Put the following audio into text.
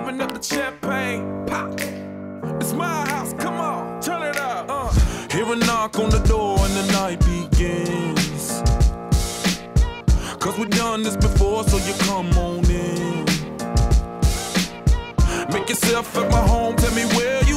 open up the champagne, pop. It's my house, come on, turn it up. Hear a knock on the door and the night begins. Cause we've done this before, so you come on in. Make yourself at my home, tell me where